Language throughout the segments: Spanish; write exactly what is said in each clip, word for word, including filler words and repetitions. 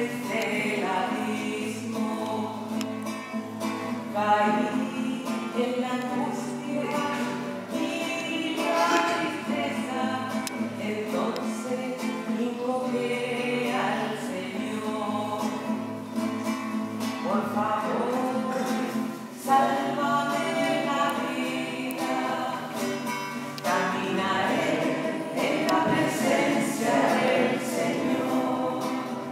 desde el abismo. Caí en la angustia y la tristeza, entonces invoqué al Señor. Por favor, sálvame la vida, caminaré en la presencia del Señor.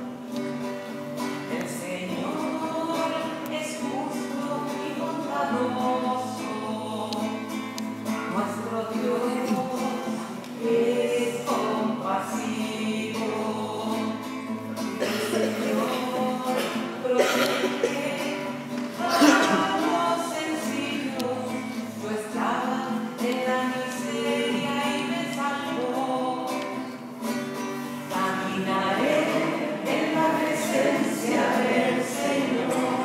El Señor es justo y bondadoso, nuestro Dios es compasivo. El Señor protege a los sencillos. Yo estaba en la miseria y me salvó. Caminaré en la presencia del Señor.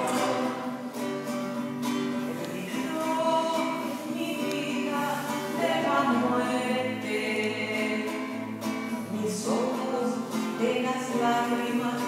Él libró mi vida de la muerte, mis ojos de las lágrimas